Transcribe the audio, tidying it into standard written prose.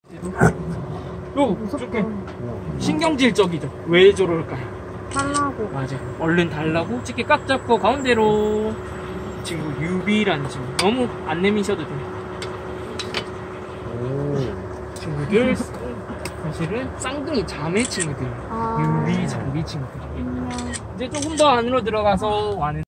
조금 신경질적이죠. 왜 저럴까요? 달라고. 맞아. 얼른 달라고 찍기 꽉 잡고 가운데로. 친구 유비라는 친구. 너무 안 내미셔도 돼요. 친구들 사실은 쌍둥이 자매 친구들. 유비 장비 친구들. 이제 조금 더 안으로 들어가서 와는